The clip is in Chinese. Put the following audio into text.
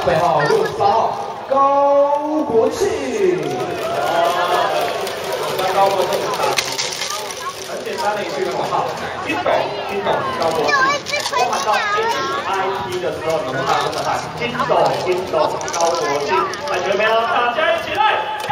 备好，63号高国庆。高国庆很简单的一句口号，听懂高国庆。我喊到 HIT 的时候，你们大声的喊，听懂高国庆，感觉没有？大家一起来！